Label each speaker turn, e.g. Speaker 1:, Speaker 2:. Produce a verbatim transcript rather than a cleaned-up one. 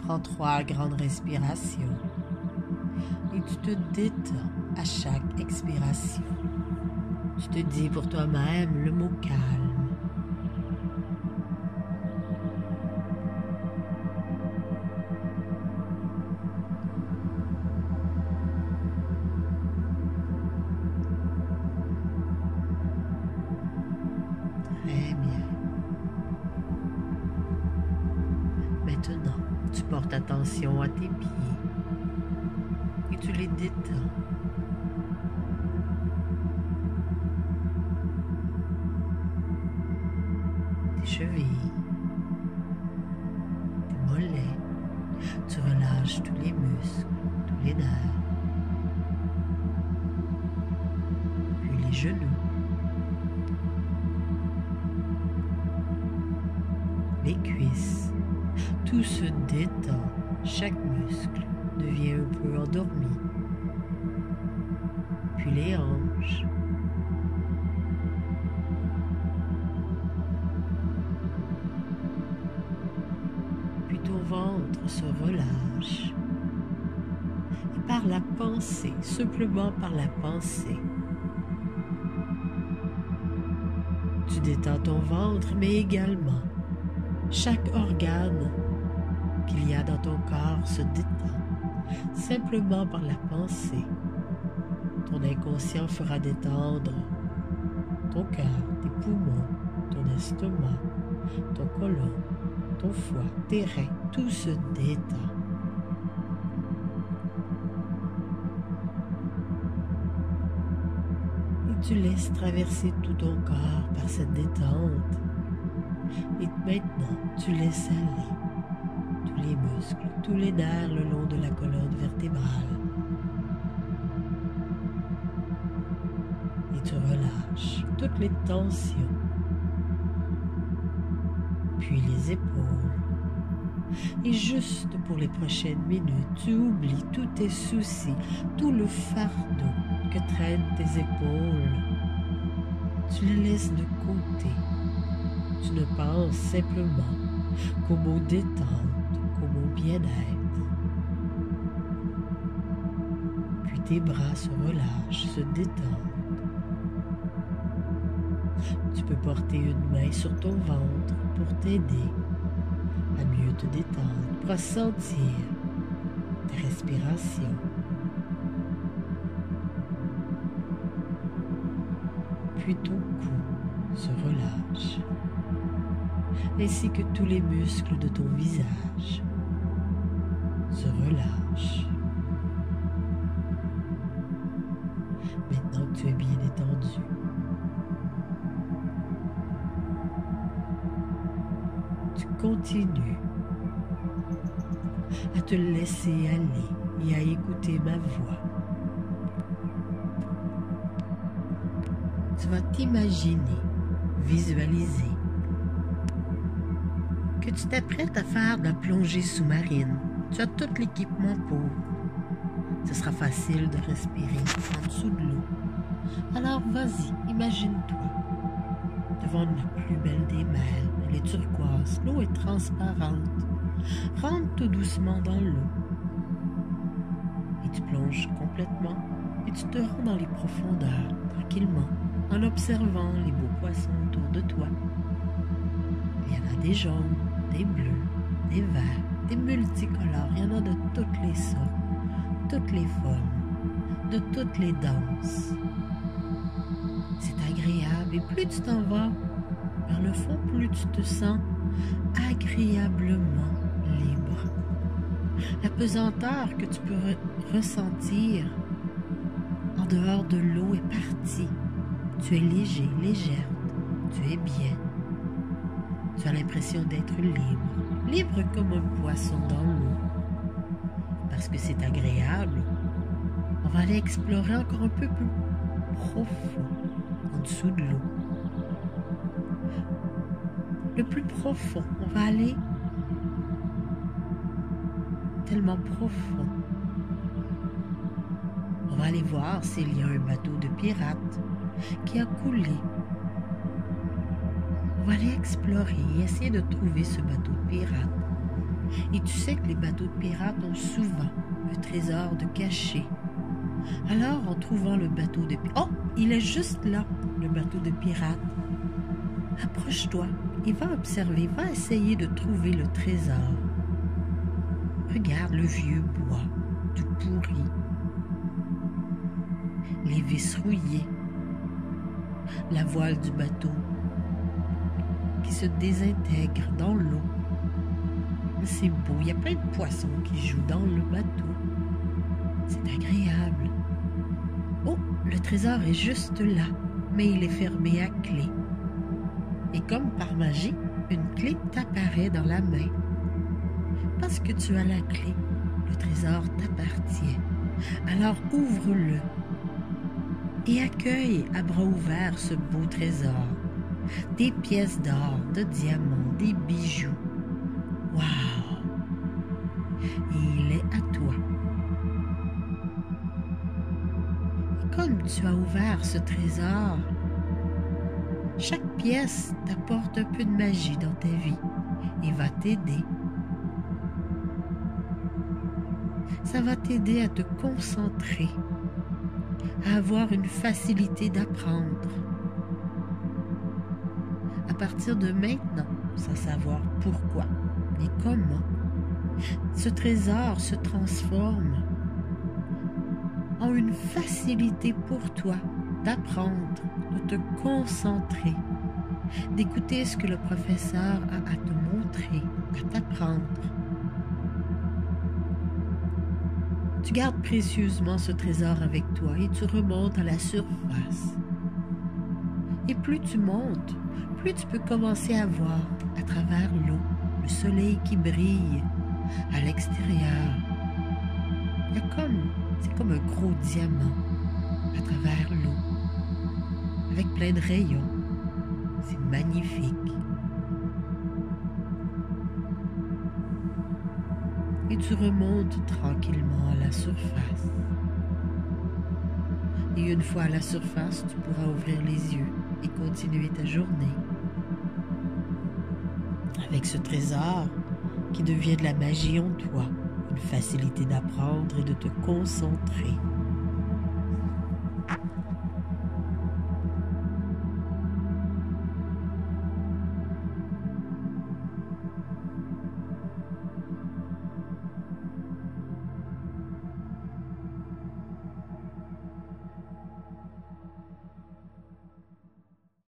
Speaker 1: Prends trois grandes respirations et tu te détends à chaque expiration. Tu te dis pour toi-même le mot calme. Très bien. Maintenant, tu portes attention à tes pieds et tu les détends. Tes chevilles, tes mollets, tu relâches tous les muscles, tous les nerfs, puis les genoux, les cuisses, tout se détend, chaque muscle devient un peu endormi, puis les hanches, puis ton ventre se relâche, et par la pensée, simplement par la pensée, tu détends ton ventre, mais également chaque organe qu'il y a dans ton corps se détend, simplement par la pensée. Ton inconscient fera détendre ton cœur, tes poumons, ton estomac, ton côlon, ton foie, tes reins, tout se détend. Et tu laisses traverser tout ton corps par cette détente. Et maintenant, tu laisses aller tous les muscles, tous les nerfs le long de la colonne vertébrale. Et tu relâches toutes les tensions, puis les épaules. Et juste pour les prochaines minutes, tu oublies tous tes soucis, tout le fardeau que traînent tes épaules. Tu les laisses de côté. Tu ne penses simplement qu'au mot détente, qu'au mot bien-être. Puis tes bras se relâchent, se détendent. Tu peux porter une main sur ton ventre pour t'aider à mieux te détendre, pour sentir ta respiration. Puis ton cou se relâche, ainsi que tous les muscles de ton visage se relâchent. Maintenant que tu es bien détendu, tu continues à te laisser aller et à écouter ma voix. Tu vas t'imaginer, visualiser que tu t'apprêtes à faire de la plongée sous-marine. Tu as tout l'équipement pour. Ce sera facile de respirer en dessous de l'eau. Alors vas-y, imagine-toi devant la plus belle des mers, elle est turquoise, l'eau est transparente. Rentre tout doucement dans l'eau et tu plonges complètement et tu te rends dans les profondeurs tranquillement en observant les beaux poissons autour de toi. Il y en a des jaunes, des bleus, des verts, des multicolores, il y en a de toutes les sortes, toutes les formes, de toutes les danses. C'est agréable et plus tu t'en vas vers le fond, plus tu te sens agréablement libre. La pesanteur que tu peux re ressentir en dehors de l'eau est partie. Tu es léger, légère, tu es bien. Tu as l'impression d'être libre, libre comme un poisson dans l'eau. Parce que c'est agréable, on va aller explorer encore un peu plus profond, en dessous de l'eau. Le plus profond, on va aller tellement profond. On va aller voir s'il y a un bateau de pirates qui a coulé. On va aller explorer et essayer de trouver ce bateau de pirates. Et tu sais que les bateaux de pirates ont souvent un trésor de caché. Alors, en trouvant le bateau de... Oh, il est juste là, le bateau de pirate. Approche-toi et va observer, va essayer de trouver le trésor. Regarde le vieux bois, tout pourri, les vis rouillées, la voile du bateau qui se désintègre dans l'eau. C'est beau, il y a plein de poissons qui jouent dans le bateau. C'est agréable. Oh, le trésor est juste là, mais il est fermé à clé. Et comme par magie, une clé t'apparaît dans la main. Parce que tu as la clé, le trésor t'appartient. Alors ouvre-le et accueille à bras ouverts ce beau trésor. Des pièces d'or, de diamants, des bijoux. Waouh! Il est à toi. Et comme tu as ouvert ce trésor, chaque pièce t'apporte un peu de magie dans ta vie et va t'aider. Ça va t'aider à te concentrer, à avoir une facilité d'apprendre. À partir de maintenant, sans savoir pourquoi et comment, ce trésor se transforme en une facilité pour toi d'apprendre, de te concentrer, d'écouter ce que le professeur a à te montrer, à t'apprendre. Tu gardes précieusement ce trésor avec toi et tu remontes à la surface. Et plus tu montes, plus tu peux commencer à voir à travers l'eau le soleil qui brille à l'extérieur. Il y a comme, c'est comme un gros diamant à travers l'eau, avec plein de rayons. C'est magnifique. Et tu remontes tranquillement à la surface. Et une fois à la surface, tu pourras ouvrir les yeux et continuer ta journée. Avec ce trésor qui devient de la magie en toi, une facilité d'apprendre et de te concentrer.